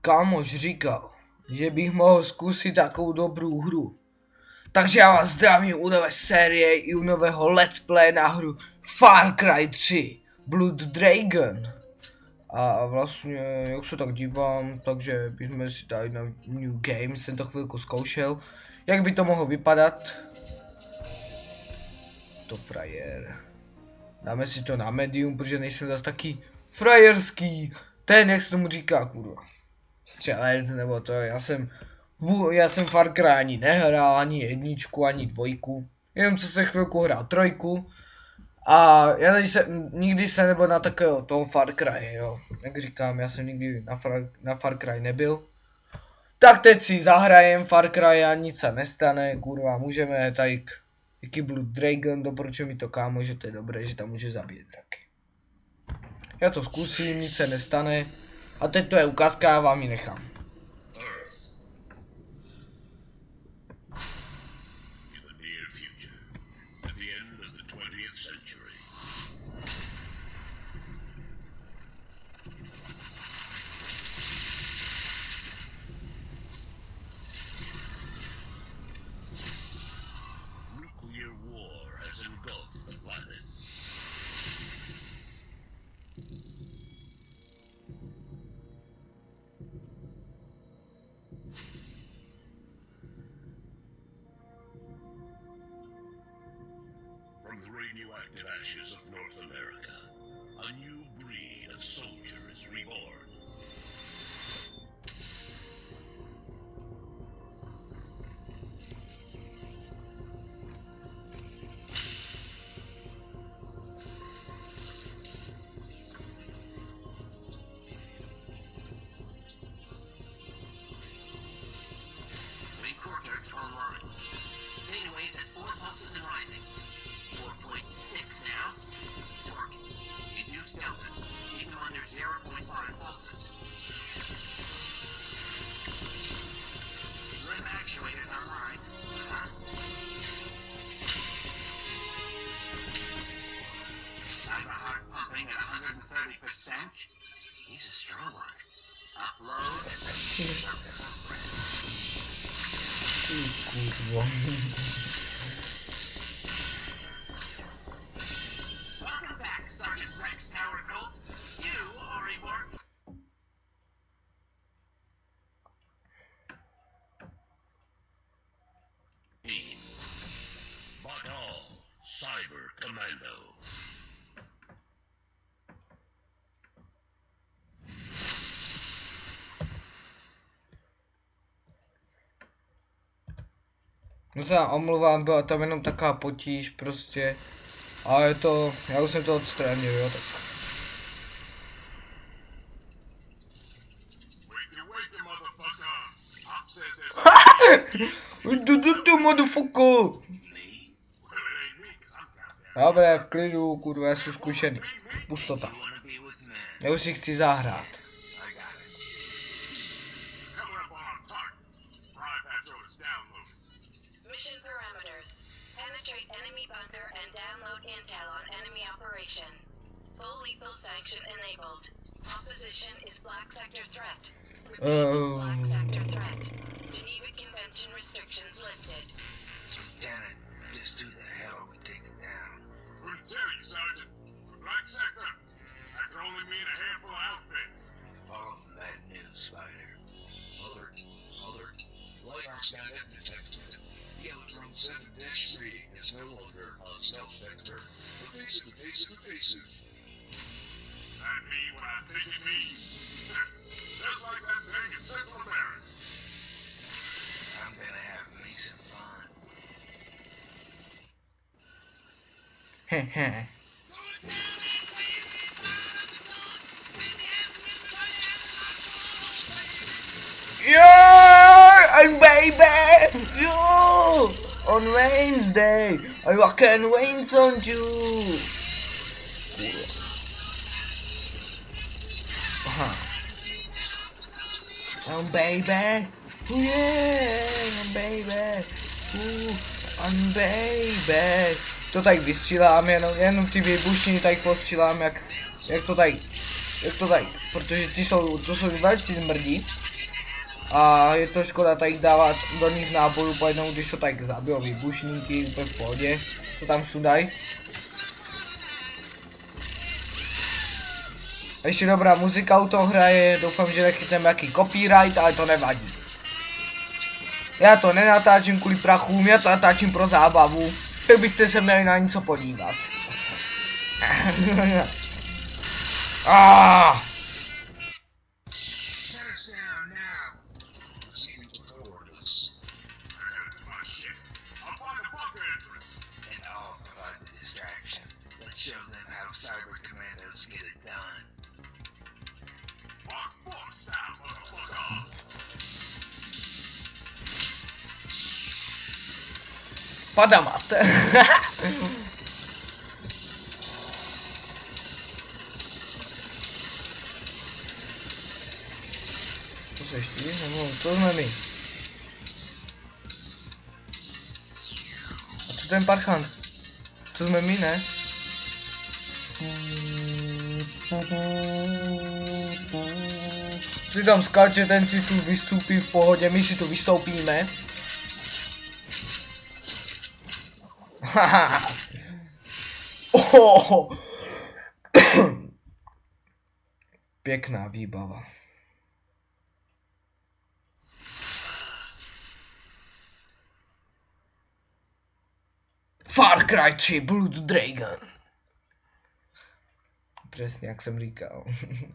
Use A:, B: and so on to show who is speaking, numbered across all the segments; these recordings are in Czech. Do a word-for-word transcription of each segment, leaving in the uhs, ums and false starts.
A: kámoš říkal, že bych mohl zkusit takovou dobrou hru. Takže já vás zdravím u nové série i u nového let's play na hru Far Cry tři Blood Dragon. A vlastně, jak se tak dívám, takže bychom si dali na New Game, jsem to chvilku zkoušel. Jak by to mohlo vypadat? To frajer. Dáme si to na medium, protože nejsem zase taky frajerský. Ten, jak se tomu říká, kurva. Střelec, nebo to, já jsem... Já jsem Far Cry ani nehrál, ani jedničku, ani dvojku. Jenom co jsem chvilku hrál trojku. A já tady jsem, nikdy jsem nebyl na takového toho Far Cry, jo. Jak říkám, já jsem nikdy na Far, na Far Cry nebyl. Tak teď si zahrajem Far Cry a nic se nestane, kurva, můžeme tady jaký Blood Dragon, doporučuji mi to kámo, že to je dobré, že tam může zabít draky. Já to zkusím, nic se nestane. A teď to je ukázka, já vám ji nechám.
B: Radioactive ashes of North America, a new breed of soldier is reborn.
C: Main core turrets online. Data waves at four pulses and rising. four point six now. Torque. Reduce delta. Keep them under zero point five pulses. Limb actuators online. Huh? Cyber heart pumping at one hundred thirty percent. He's a strong one. Upload.
A: Kurwa.
C: Welcome back, Sergeant Rex Power Colt. You are reborn.
B: Batal, Cyber Commando.
A: No se omluvám, byla tam jenom taková potíž prostě. Ale je to, já už jsem to odstranil, jo, tak. Du du du motherfucker. Dobré, v klidu, kurva, já jsem zkušený. Pustota. Já už si chci zahrát.
D: Mission parameters. Penetrate enemy bunker and download intel on enemy operation. Full lethal sanction enabled. Opposition is black sector threat.
A: Oh.
D: Black sector threat. Geneva Convention restrictions lifted.
C: Lieutenant, just who the hell are we taking down?
B: Couldn't tell you, Sergeant. Black sector. That could only mean a handful of outfits.
C: All of them bad news, Spider.
E: Alert, alert. Lighthouse magnet detected. Electron seven dash three is no longer on stealth vector. The face of the face of the faces.
B: That mean what I think it means. Just like that thing in Central America.
C: I'm gonna have me some fun.
A: Heh. Yeah, and baby, yo, on Wednesday, I reckon Wayne's on you. Uh-huh. Oh baby, oh yeah, baby, oh, and baby. To tady vystřílám, jenom, jenom ty výbušniny tady postřílám, jak, jak to tady jak to tady, protože ty jsou, to jsou velice zmrdí. A je to škoda tady dávat do nich nábojů po jednou, když to tak zabijou výbušníky, úplně v pohodě, co tam sudají. Ještě dobrá muzika u toho hraje, doufám, že nechytneme jaký copyright, ale to nevadí. Já to nenatáčím kvůli prachům, já to natáčím pro zábavu, tak byste se měli na něco podívat. ah! Padamat. To seš ty? Nebo to jsme my. A co ten parchant? To jsme my, ne? Ty tam skáče, ten si tu vystoupí v pohodě, my si tu vystoupíme. oh. Pěkná výbava. Far Cry tři Blood Dragon. Přesně jak jsem říkal.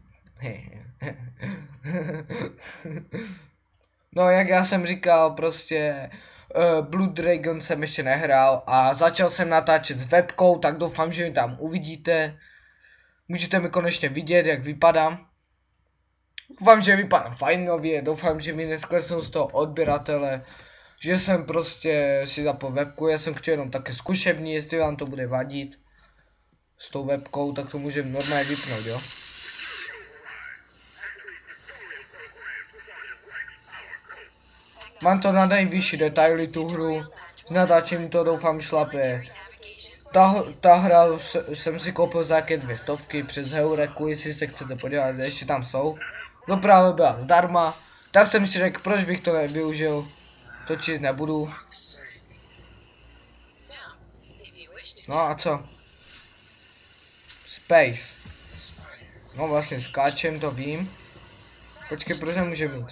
A: No jak já jsem říkal, prostě uh, Blood Dragon jsem ještě nehrál a začal jsem natáčet s webkou, tak doufám, že mi tam uvidíte. Můžete mi konečně vidět, jak vypadám. Doufám, že vypadám fajnově, doufám, že mi nesklesnou z toho odběratele, že jsem prostě si zapol webku, já jsem chtěl jenom také zkušební, jestli vám to bude vadit s tou webkou, tak to můžeme normálně vypnout, jo. Mám to na nejvyšší detaily tu hru, s natáčím to doufám šlape. Ta, ta hra jsem si koupil za jaké dvě stovky přes Heureku, jestli se chcete podívat, ještě tam jsou. Doprava byla zdarma, tak jsem si řekl, proč bych to nevyužil, točit nebudu. No a co? Space. No vlastně skáčem, to vím. Počkej, proč nemůže mít?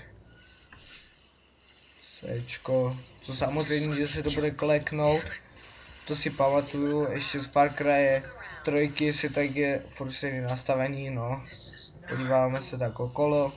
A: Sečko, co samozřejmě, že se to bude kleknout. To si pamatuju, ještě z Far Cry trojky, si tak je furt stejný nastavení, no. Podíváme se tak okolo.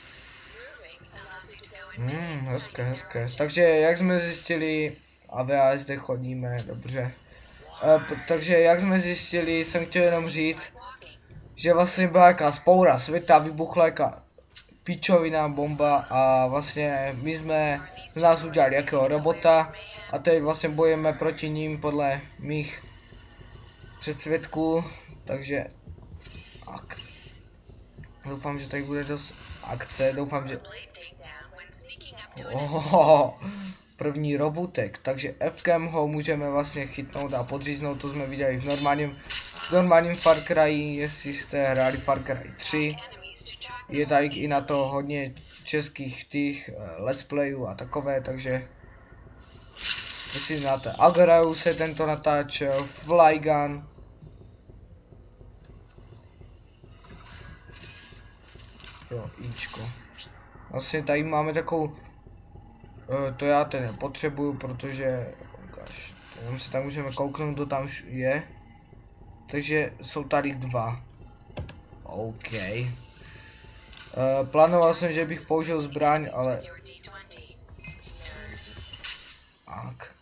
A: Hmm, hezké, hezké. Takže jak jsme zjistili, a V A S D chodíme, dobře. E, takže jak jsme zjistili, jsem chtěl jenom říct, že vlastně byla jaká spoura světa, vybuchla jaká pičovina bomba a vlastně my jsme z nás udělali jakého robota a teď vlastně bojujeme proti ním podle mých předsvědků, takže ak. Doufám, že tady bude dost akce, doufám, že oh, první robotek, takže F-kem ho můžeme vlastně chytnout a podříznout, to jsme viděli v normálním, v normálním Far Cry, jestli jste hráli Far Cry tři. Je tady i na to hodně českých těch uh, let's playů a takové, takže jestli znáte Agrau se tento natáčel, Flygun. Jo, Ičko. Vlastně tady máme takovou, uh, to já ten nepotřebuju, protože, ukáž, jenom se tam můžeme kouknout, kdo tam je. Takže jsou tady dva. OK. Uh, plánoval jsem, že bych použil zbraň, ale... Tak.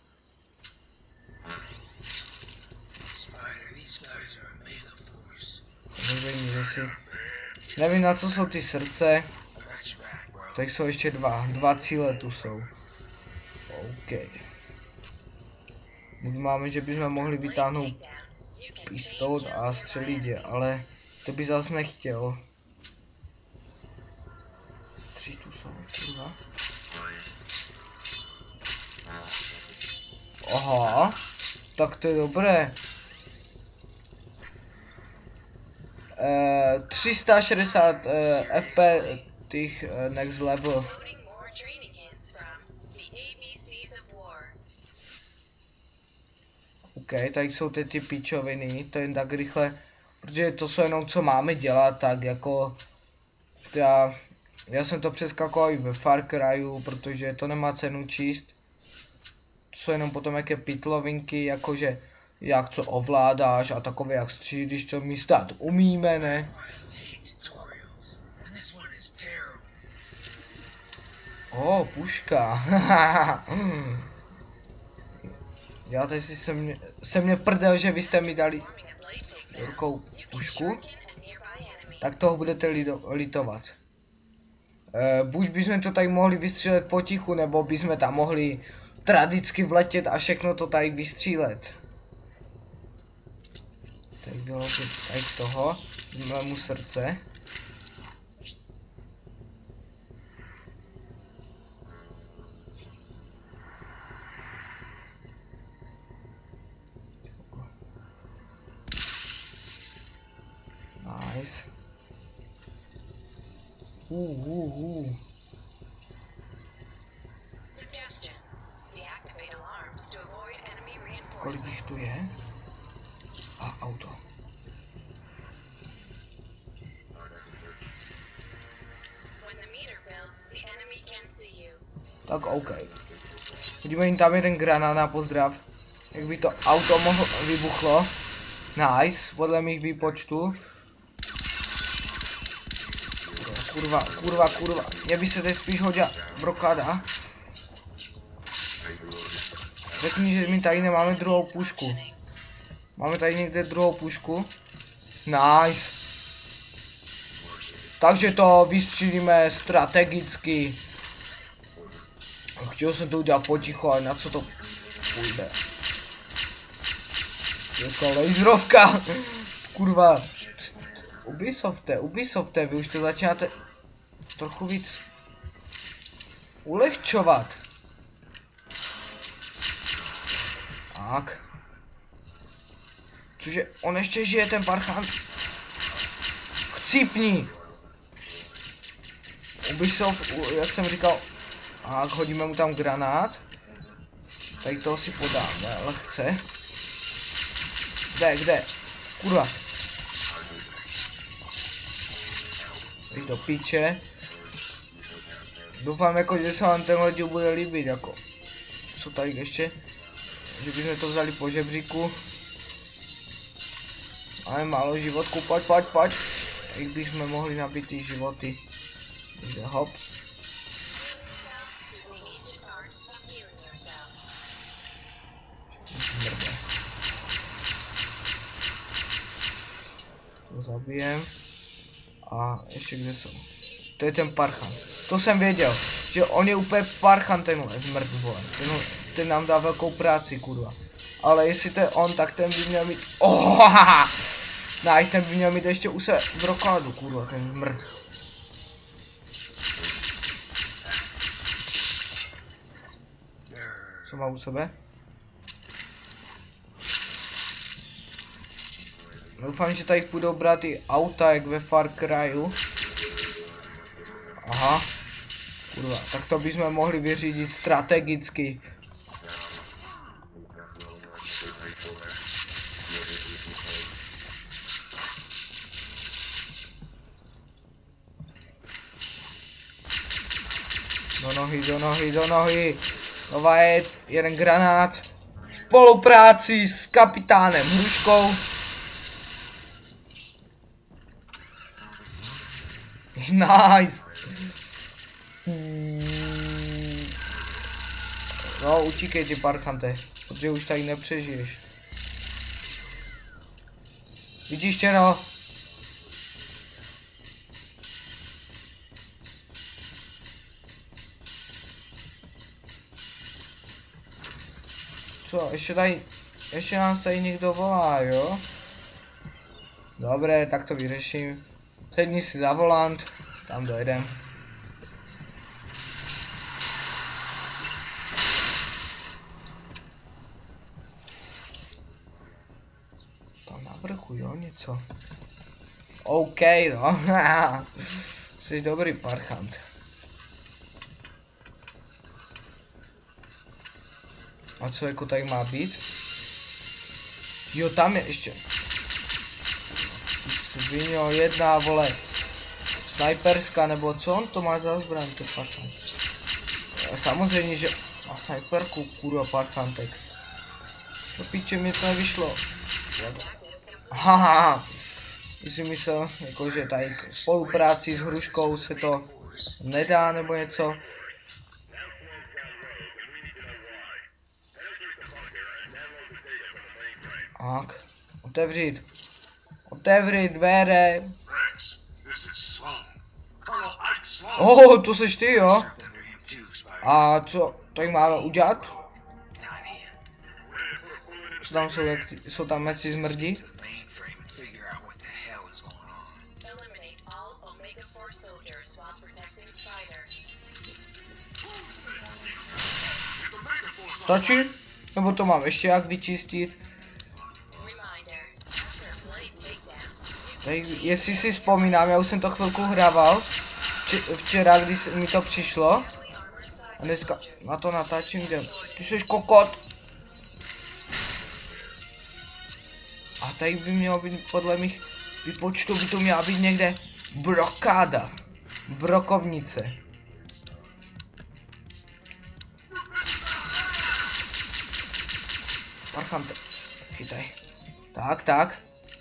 A: Nevím, na co jsou ty srdce. Tak jsou ještě dva. Dva cíle tu jsou. OK. Buď máme, že bychom mohli vytáhnout pistol a střelit je, ale to by zase nechtěl. Tři tu jsou, dva. Aha, tak to je dobré. Eee, tři sta šedesát uh, F P těch uh, next level.
D: Loading more training hints from the A B Cs of War.
A: OK, tady jsou ty, ty píčoviny, to jen tak rychle, protože to jsou jenom co máme dělat, tak jako já, já jsem to přeskakoval i ve Far Cryju, protože to nemá cenu číst. To jsou jenom potom jaké pitlovinky, jakože jak co ovládáš a takové jak střídíš, co my stát umíme, ne? O, puška. Já teď si se mě, se mě prdel, že vy jste mi dali do rukou pušku. Tak toho budete lido, litovat. E, buď bychom to tady mohli vystřílet potichu, nebo bychom tam mohli tradicky vletět a všechno to tady vystřílet. Tady bylo tady z toho, mému srdce. Nice. Uh, uh, uh.
D: Suggestion. Deactivate alarms to avoid enemy
A: Kolik
D: reinforcement.
A: jich tu je? A auto.
D: When the meter builds, the enemy can see you.
A: Tak OK. Vidíme jim tam jeden granát na pozdrav. Jak by to auto mohlo vybuchlo. Nice, podle mých výpočtů. Kurva, kurva, kurva. Mě by se teď spíš hodila brokáda. Řekni, že my tady nemáme druhou pušku. Máme tady někde druhou pušku. Nice. Takže to vystřílíme strategicky. Chtěl jsem to udělat potichu, ale na co to půjde? Je to laserovka. Kurva. Ubisofte, Ubisofte, vy už to začínáte trochu víc ulehčovat. Tak. Cože, on ještě žije, ten parchant. Chcípni. Ubisoft, jak jsem říkal. Tak, hodíme mu tam granát. Tady toho si podáme, lehce. Kde, kde? Kurva. Teď do píče. Doufám jako, že se vám tenhle díl bude líbit, jako. Co tady ještě? Že bychom to vzali po žebříku. Máme málo životku, pojď, pojď, pojď. Jak bychom mohli nabít ty životy. Jde, hop. To zabijem. A ještě kde jsou? To je ten parchant. To jsem věděl, že on je úplně parchant tenhle zmrt, vole. Ten, ten nám dá velkou práci, kurva. Ale jestli to je on, tak ten by měl mít... Oh, haha. Nice, ten by měl mít ještě u sebe v rokádu, kurva, ten zmrt. Co má u sebe? Doufám, že tady půjdou brát i auta, jak ve Far Cryju. Aha. Kurva, tak to bychom mohli vyřídit strategicky. Do nohy, do nohy, do nohy. Nová jed, jeden granát. Spolupráci s kapitánem Hruškou. Nice. No, utíkej ty parchante, protože už tady nepřežiješ. Vidíš tě, no? Co, ještě tady, ještě nás tady někdo volá, jo? Dobré, tak to vyřeším. Sedni si za volant, tam dojedem. Tam na vrchu, jo, něco. OK, no. Jsi dobrý parchant. A co jako tady má být? Jo, tam je ještě. Sviňo, jedna, vole. Snajperská, nebo co on to má za zbraň, to parchant? Samozřejmě, že má snajperku, kurva, parchantek. Do píče, mi to nevyšlo. Haha. Jsi myslel, jako, že tady k spolupráci s hruškou se to nedá, nebo něco. Tak, otevřít. Otevřít dveře.
B: Rex, this is Sloan. Colonel Ike Sloan.
A: Oh, to seš ty, jo? A co tady máme udělat? Co tam jsou, jak ty, jsou tam meci zmrdí?
D: Eliminate all Omega four soldiers while protecting Spider.
A: Stačí? Nebo to mám ještě jak vyčistit?
D: Reminder, after a blade takedown,
A: Tady, jestli si vzpomínám, já už jsem to chvilku hrával. Vč- včera, když mi to přišlo. A dneska na to natáčím, kde? Ty jsi kokot! A tady by mělo být, podle mých výpočtů by to měla být někde brokáda. Brokovnice. Parchante. Chytaj. Tak, tak.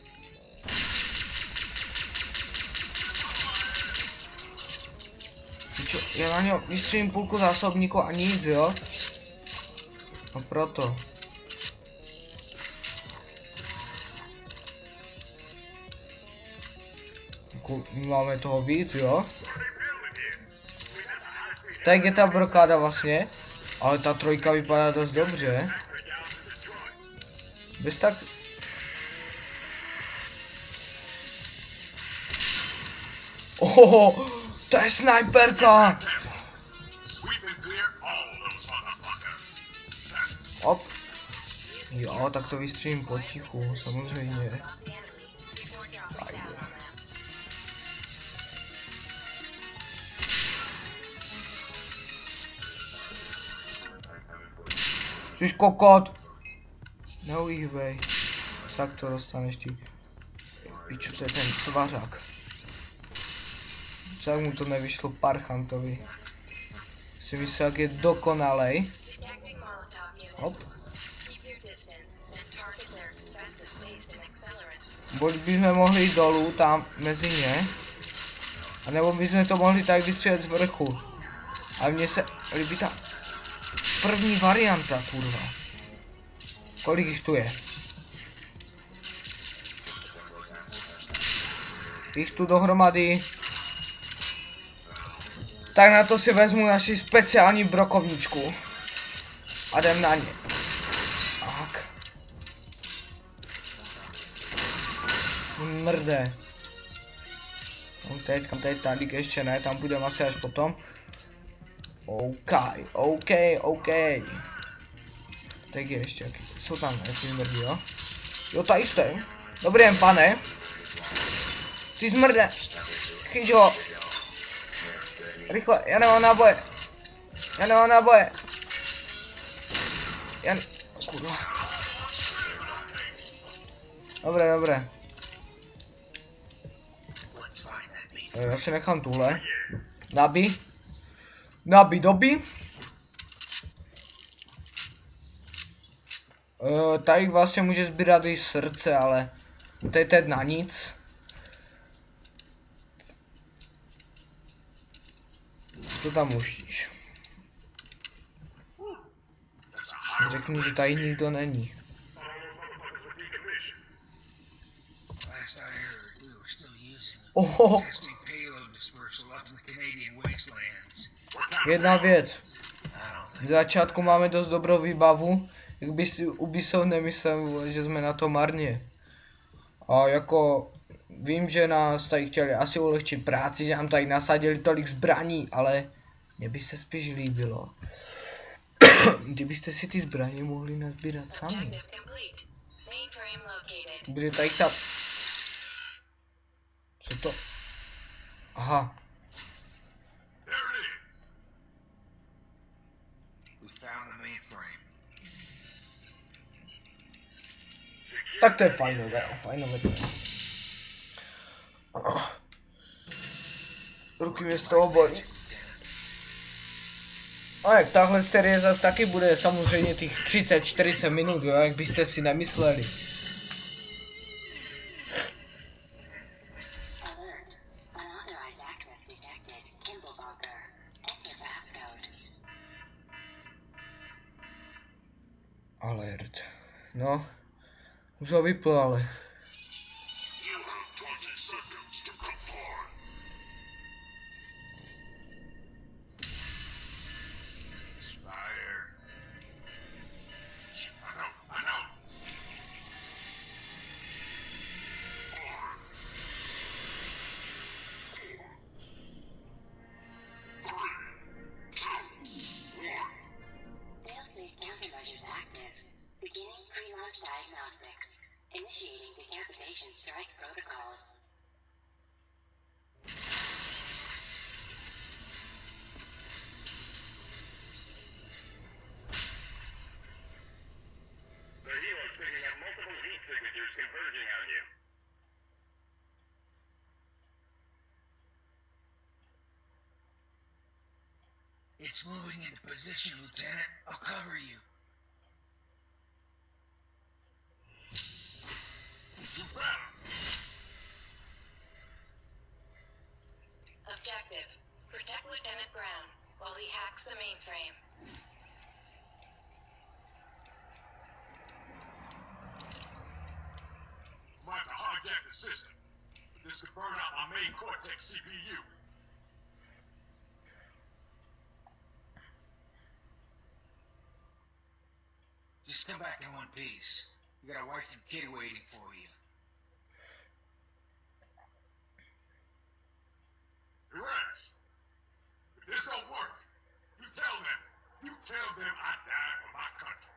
A: Čo, já na něho vystřelím půlku zásobníku a nic, jo? No proto. My máme toho víc, jo? Tak je ta brokáda vlastně, ale ta trojka vypadá dost dobře. Bez tak... Ohoho, to je snajperka! Op. Jo, tak to vystřelím potichu, samozřejmě. Ajde. Jsi kokot! Neuhýbej. Tak to dostaneš ty. Piču, to je ten svařák. Tak mu to nevyšlo parchantovi. Si myslel, jak je dokonalej. Hop. Buď bychom mohli jít dolů, tam mezi ně. A nebo bychom to mohli tak vystřelit z vrchu. A mně se líbí ta první varianta, kurva. Kolik jich tu je? Jich tu dohromady. Tak na to si vezmu naši speciální brokovničku. A jdem na ně. Tak. Mrde. No teď, kam teď tady ještě ne, tam budeme asi až potom. OK, OK, OK. Tak je ještě, jaký, jsou tam jaký zmrdí, jo? Jo, tady jste. Dobrý den, pane. Ty zmrde. Chyť ho. Rychle, já nemám náboje. Já nemám náboje. Já ne... Kurva. Dobré, dobré. Já si nechám tuhle. Nabí. Nabí doby. Uh, tady vlastně může sbírat i srdce, ale to je teď na nic. To tam musíš. Řekni, že tady nikdo není. Oho. Jedna věc. V začátku máme dost dobrou výbavu. Jak by si Ubisoft nemyslel, že jsme na to marně. A jako vím, že nás tady chtěli asi ulehčit práci, že nám tady nasadili tolik zbraní, ale mně by se spíš líbilo, kdybyste si ty zbraně mohli nazbírat sami. Protože tady ta... Co to? Aha.
B: There it is.
E: We found the mainframe.
A: Tak to je fajnové, fajnové to je. Ruky mě z toho bolí. A jak tahle série zase taky bude samozřejmě těch třicet čtyřicet minut, jo, jak byste si nemysleli.
D: Alert. Unauthorized access detected. Kimball bunker. Enter passcode.
A: Alert. No. Už ho vypl, ale.
B: You have twenty seconds to comply.
E: Spider.
B: I know, I know.
D: Failsafe countermeasures active. Beginning pre-launch diagnostics. Initiating decapitation strike protocols.
B: The helo's picking up multiple heat signatures converging on you.
E: It's moving into position, Lieutenant. I'll cover you.
B: You better.
D: Objective. Protect Lieutenant Brown while he hacks the mainframe.
B: Might have to hijack the system, but this could burn out my main Cortex C P U.
E: Just come back in one piece. We got a wife and kid waiting for you.
B: Rex, if this don't work, you tell them. You tell them I died for my country.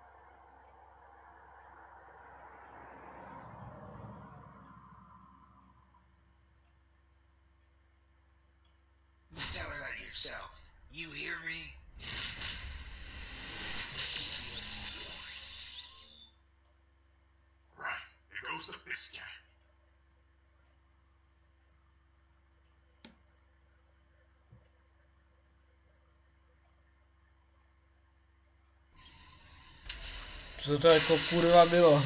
E: You tell her that yourself. You hear me?
B: Right, there goes the fist jack.
A: Co to jako kurva bylo?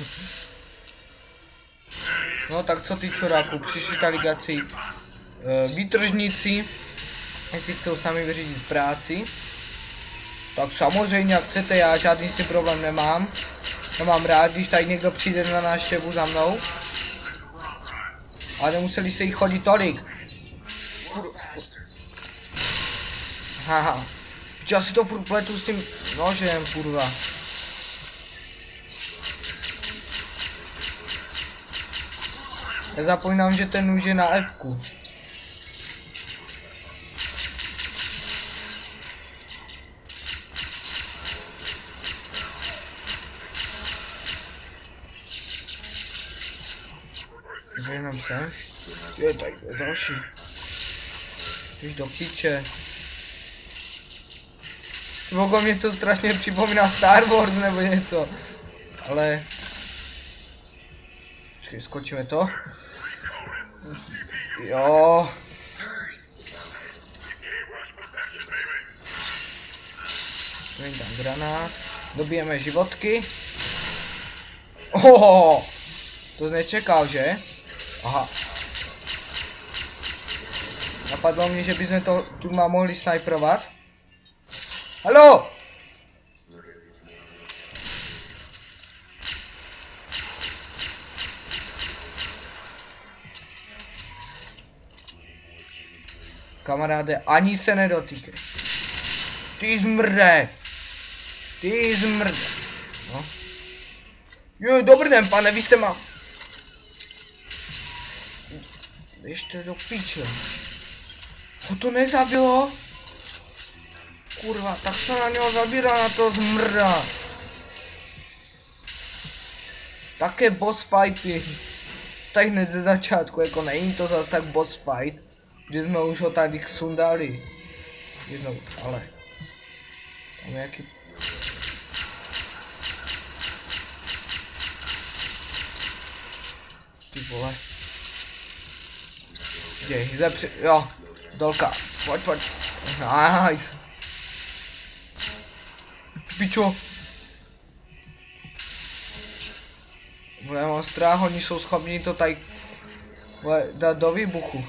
A: No tak co ty čuráku, přišli ta ligaci e, výtržníci, jestli chcou s námi vyřídit práci. Tak samozřejmě, jak chcete, já žádný s tím problém nemám. Já mám rád, když tady někdo přijde na návštěvu za mnou. Ale nemuseli se jí chodit tolik. Kur... Haha. Já si to furt pletu s tím nožem, kurva. Nezapomínám, že ten nůž je na F-ku. Zajímám se. Je, tady je další. Už do piče. Okolo mě to strašně připomíná Star Wars nebo něco. Ale... Počkej, skočíme to. Jo. Tady dám granát. Dobijeme životky. Oho. To jsi nečekal, že? Aha. Napadlo mě, že bychom to tu má mohli snajprovat. Haló! Kamaráde, ani se nedotýkej. Ty zmrde. Ty zmrde. No. Jo, dobrý den, pane, vy jste má... Ještě do píče. Ho to nezabilo? Kurva, tak co na něho zabírá, na to zmrda. Také boss fighty. tady hned ze začátku, jako není to zas tak boss fight, že jsme už ho tady sundali. Jednou, ale... Tam nějaký... Ty vole. Děj, zepři... Jo, dolka, pojď, pojď. Nice. Pičo. Vole, já mám strach, oni jsou schopni to tady vole, dát do výbuchu.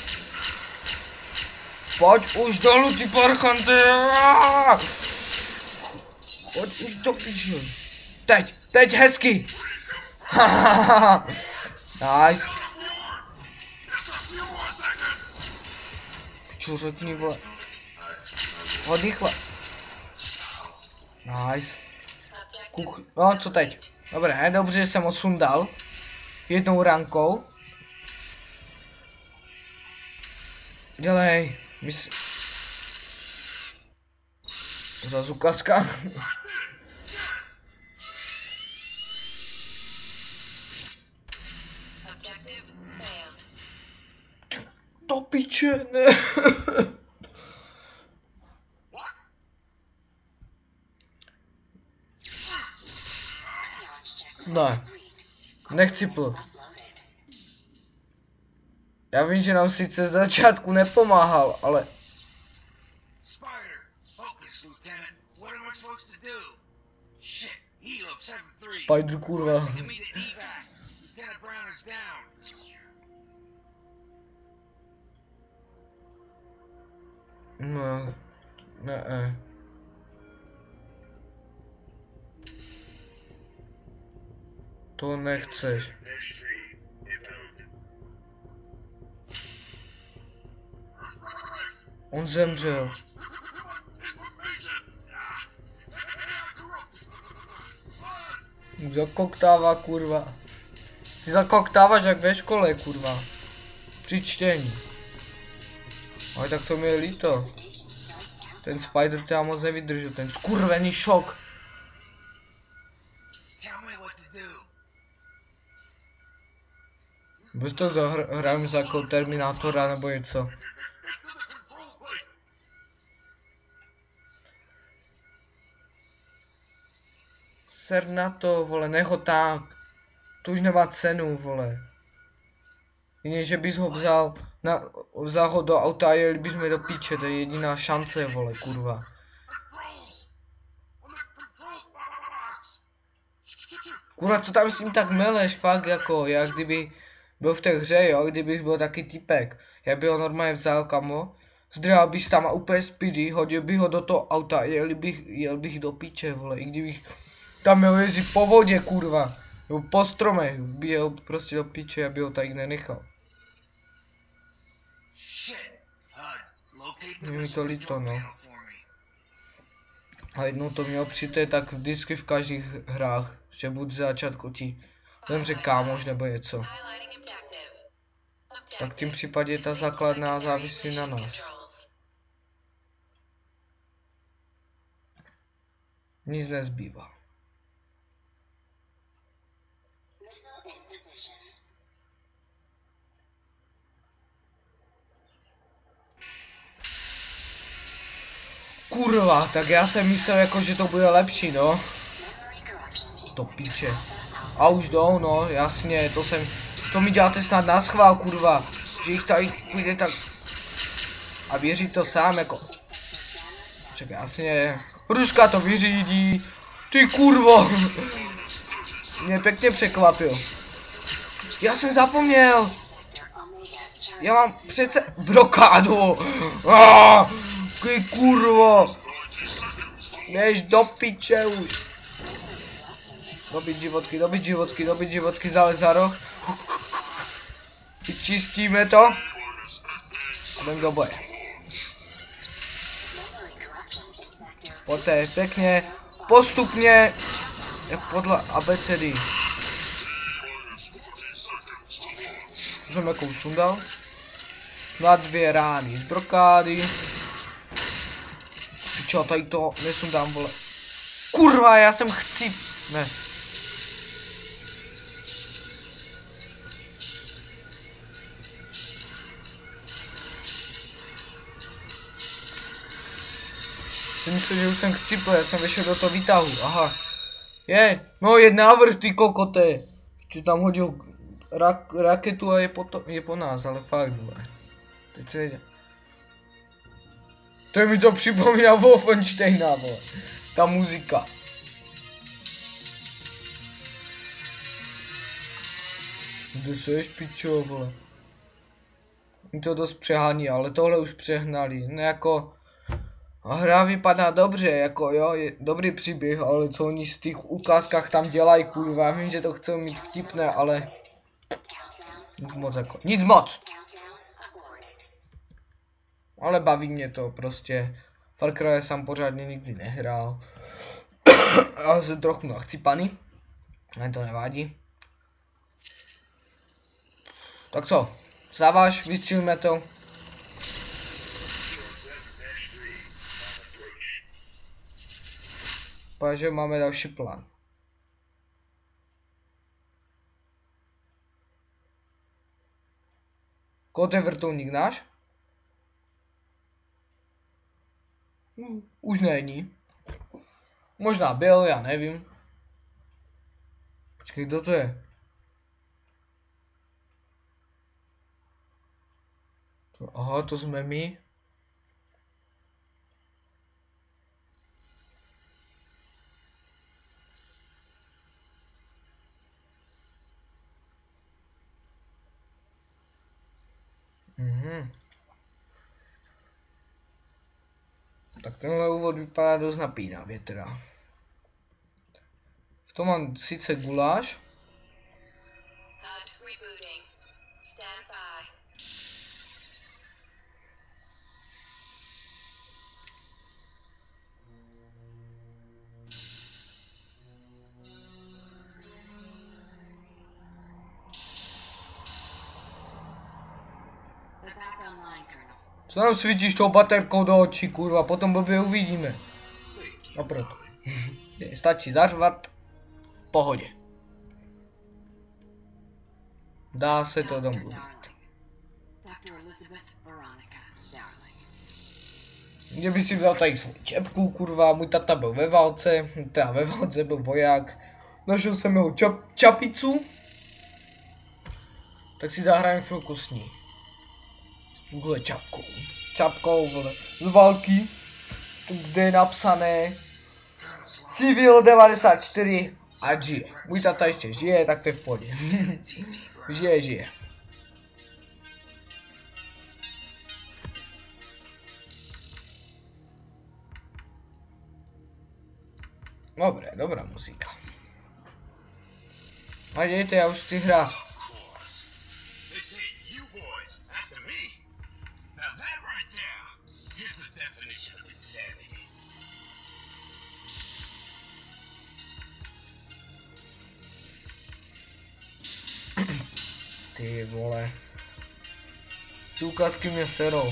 A: Pojď už dolů, ty parchanty! Pojď už do pičo. Teď, teď hezky! Nice. Pičo, řekni, vole. Hodně chlap. Nice. Kuch... No, co teď? Dobré, dobře jsem ho sundal. Jednou rankou. Dělej. Mys... Zas ukazka. Do piče, ne. Ne, nechci pl. Já vím, že nám sice z začátku nepomáhal, ale...
C: Spider, focus, Lieutenant. What am I supposed to do? Shit, heal of seven three.
A: Spider, kurva.
C: Immediate evac. Lieutenant Brown is down.
A: No, ne, ne. To nechceš. On zemřel. Zakoktává, kurva. Ty zakoktáváš jak ve škole, kurva. Při čtení. Ale tak to mi je líto. Ten Spider tě moc nevydržel, ten skurvený šok. Bez toho zahrajeme za jako Terminátora nebo něco. Ser na to, vole, nech ho tak. To už nemá cenu, vole. Jině, že bys ho vzal, na, vzal ho do auta a jeli bychom do píče, to je jediná šance, vole, kurva. Kurva, co tam s ním tak meleš, fakt, jako, jak kdyby byl v té hře, jo, kdybych byl taky typek. Já bych ho normálně vzal, kamo, zdrhal bych tam a úplně speedy, hodil bych ho do toho auta a jel bych, jel bych do píče, vole, i kdybych tam měl jezdit po vodě, kurva, nebo po stromech, bych jel prostě do píče, aby ho tady nenechal. Je mi to líto, no. A jednou to mělo přijít tak vždycky v každých hrách, že buď za začátku ti zemře kámoš nebo něco. Tak v tím případě ta základná závisí na nás. Nic nezbývá. Kurva, tak já jsem myslel jako, že to bude lepší, no. To píče. A už jdou, no, jasně, to jsem, to mi děláte snad na schvál, kurva. Že jich tady půjde tak. A věří to sám, jako. Čekaj, jasně. Hruška to vyřídí. Ty kurvo. Mě pěkně překvapil. Já jsem zapomněl. Já mám přece blokádu. Ah, ty kurvo. Běž do piče už. Dobit životky, dobit životky, dobit životky, zalez za roh. Vyčistíme to. A jdem do boje. Poté pěkně, postupně, jak podle abecedy. Co jsem jako sundal? Na dvě rány z brokády. Pičo, tady to nesundám, vole. Kurva, já jsem chci... Ne. Si myslím, že už jsem chcípl, já jsem vyšel do toho výtahu, aha. Je, no je návrh ty kokote. Že tam hodil rak, raketu a je po, to, je po nás, ale fakt, vole. Teď se jde. To je mi to připomíná Wolfensteina, vole. Ta muzika. Kde seš, pičo, vole. Mi to dost přehání, ale tohle už přehnali. Ne jako... Hra vypadá dobře, jako jo, je dobrý příběh, ale co oni z těch ukázkách tam dělají, kurva, vím, že to chcou mít vtipné, ale... Nic moc jako, nic moc! Ale baví mě to prostě. Far Cry jsem pořádně nikdy nehrál. Ale jsem trochu nachcipaný. Ale to nevadí. Tak co? Záváš, vystřelíme to. Takže máme další plán. Kote vrtulník náš? No, už není. Možná byl, já nevím. Počkej, kdo to je? To, aha, to jsme my. Mhm. Tak tenhle úvod vypadá dost napínavě teda. V tom mám sice guláš. Co nám svítíš tou baterkou do očí, kurva, potom blbě uvidíme. A proto. Stačí zařvat v pohodě. Dá se to domluvit. Kdyby si vzal tady svou čepku, kurva, můj tata byl ve válce, teda ve válce byl voják. Našel jsem jeho čap, čapicu. Tak si zahrajeme chvilku s ní. Vole, čapkou. Čapkou, vole. Z války. Kde je napsané Civil devadesát čtyři a žije. Můj tata ještě žije, tak to je v pohodě. žije, žije. Dobré, dobrá muzika. A dějte, já už chci hrát. Ty vole. Ty ukázky mě serou.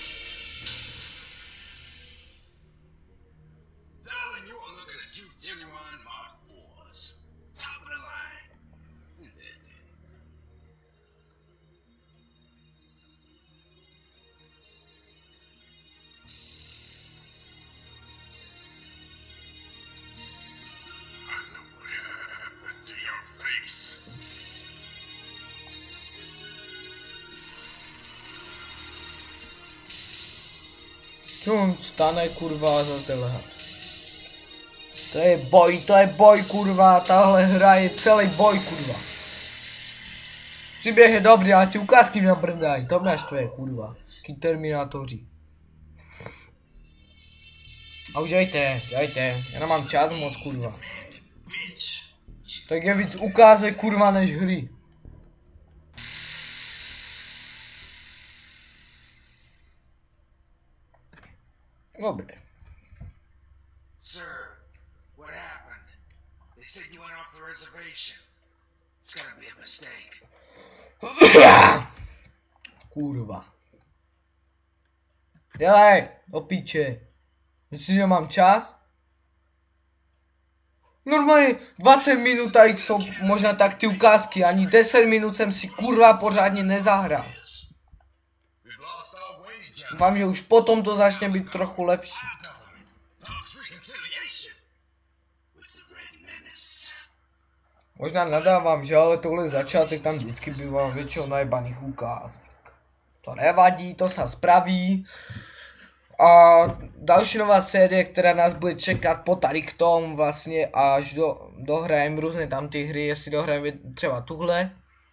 A: Co on stane, kurva, za telhat? To je boj, to je boj, kurva, tahle hra je celý boj, kurva. Příběh je dobrý, ale ty ukázky mě brdají, to mě štve, kurva. Taký terminátoři. A už dějte, dějte, já nemám čas moc, kurva. Tak je víc ukázek, kurva, než hry. Dobré.
F: Sir, what happened? They said you went off the reservation. It's gotta be a mistake.
A: Kurva. Dělej, do píče. Myslíš, že mám čas? Normálně dvacet minut tady jsou možná tak ty ukázky, ani deset minut jsem si kurva pořádně nezahrál. Doufám, že už potom to začne být trochu lepší. Možná nadávám, že ale tohle začátek tam vždycky bývá většinou najebaných ukázek. To nevadí, to se spraví. A další nová série, která nás bude čekat po tady k tomu vlastně, až do, dohrajem různé tam ty hry, jestli dohrajeme třeba tuhle.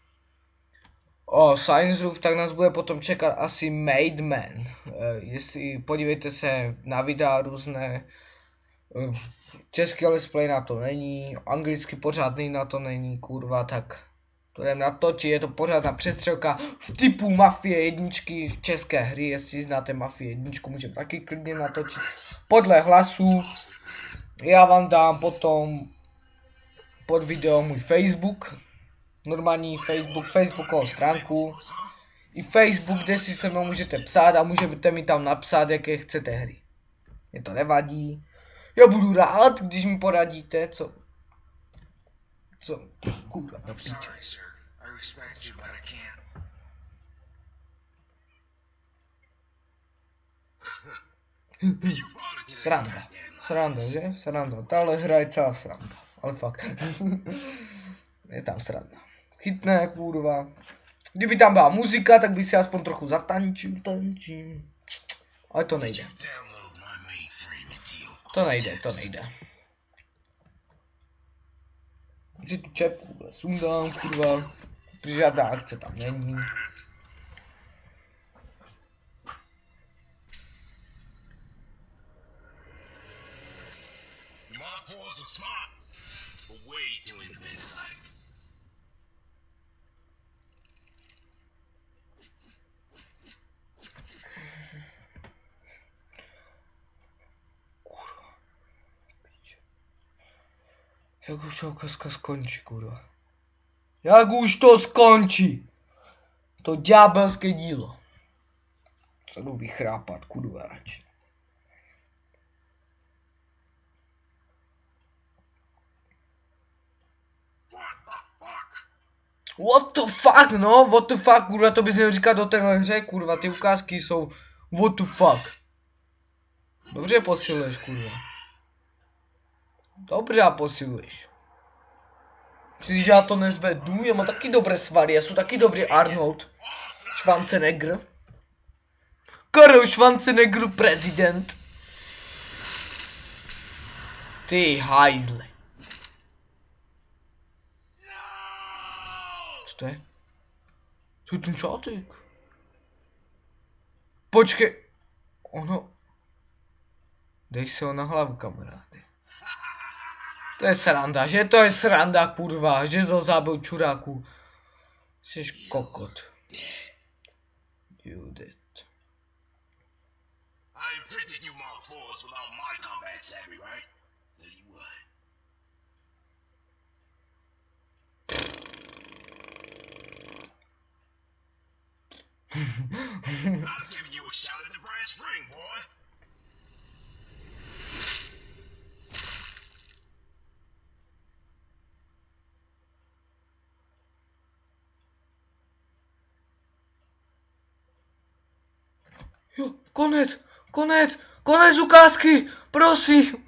A: O Science Roof, tak nás bude potom čekat asi Made Man. E, jestli podívejte se na videa různé, e, český let's play na to není, anglicky pořádný na to není, kurva, tak to jdem natočit, je to pořádná přestřelka v typu Mafie jedničky v české hry, jestli znáte Mafie jedničku, můžeme taky klidně natočit podle hlasů. Já vám dám potom pod video můj Facebook, normální Facebook, Facebookovou stránku, i Facebook, kde si se mnou můžete psát a můžete mi tam napsat, jaké chcete hry. Mě to nevadí. Já budu rád, když mi poradíte, co... Co? Kurva, do piče.
F: Sorry, sir. I respect you, but I can't.
A: Sranda. Sranda, že? Sranda. Tahle hra je celá sranda. Ale fakt. Je tam sranda. Chytné, kurva. Kdyby tam byla muzika, tak by si aspoň trochu zatančil, tančím. Ale to nejde. To nejde, to nejde. Že tu čepku sundám, kurva. Protože žádná akce tam není. Jak už ta ukázka skončí, kurva. Jak už to skončí? To ďábelské dílo. Se jdu vychrápat, kurva, radši. What the fuck, no? What the fuck, kurva, to bys měl říkat do téhle hře, kurva, ty ukázky jsou what the fuck. Dobře posiluješ, kurva. Dobře a posiluješ. Myslíš, že já to nezvedu? Já mám taky dobré svaly, já jsem taky dobrý Arnold Schwarzenegger. Karel Schwarzenegger, prezident. Ty hajzle. Co to je? Co je ten čátek? Počkej. Ono... Dej si ho na hlavu, kamaráde. To je sranda, že to je sranda, kurva, že to zabil čuráku. Jsi kokot. You did.
B: I imprinted you Mark fours without my combat savvy, right? Tell you what. I'm giving you a shot at the brass ring, boy.
A: Jo, konec, konec, konec ukázky, prosím.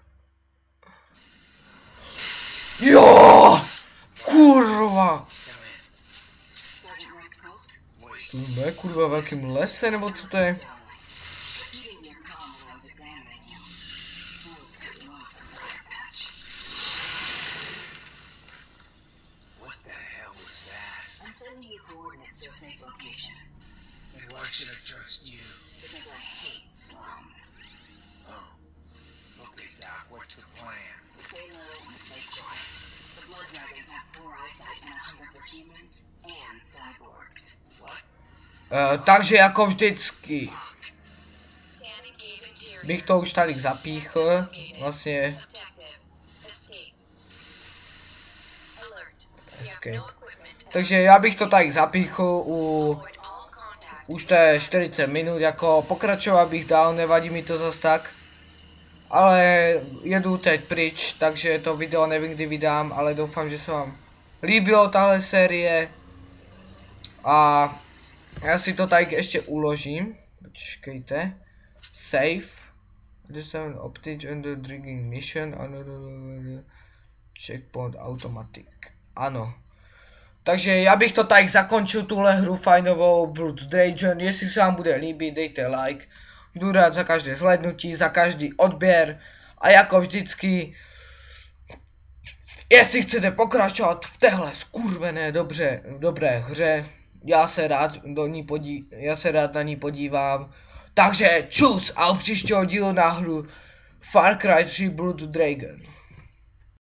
A: Jo, kurva. To je kurva v velkým lese, nebo co to je?
F: Why should I trust you?
D: Because I hate Slum.
F: Oh. Okay, Doc, what's the plan?
D: Stay low and stay quiet. The Blood Dragons have poor eyesight and a hunger for humans and cyborgs.
F: What?
A: Uh, takže jako vždycky.
D: Scanning cave interior.
A: Bych to už tady zapíchl. Vlastně. Escape. Takže já bych to tady zapíchl u... Už to je čtyřicet minut, jako pokračovat bych dál, nevadí mi to zas tak. Ale jedu teď pryč, takže to video nevím kdy vydám, ale doufám, že se vám líbilo tahle série. A já si to tady ještě uložím. Počkejte. Save. This is an optage under drinking mission. Checkpoint automatic. Ano. Takže já bych to tak zakončil, tuhle hru fajnovou Blood Dragon. Jestli se vám bude líbit, dejte like. Budu rád za každé zhlédnutí, za každý odběr. A jako vždycky, jestli chcete pokračovat v téhle skurvené dobře, dobré hře, já se rád do ní podí, já se rád na ní podívám. Takže čus a u příštího dílu na hru Far Cry tři Blood Dragon.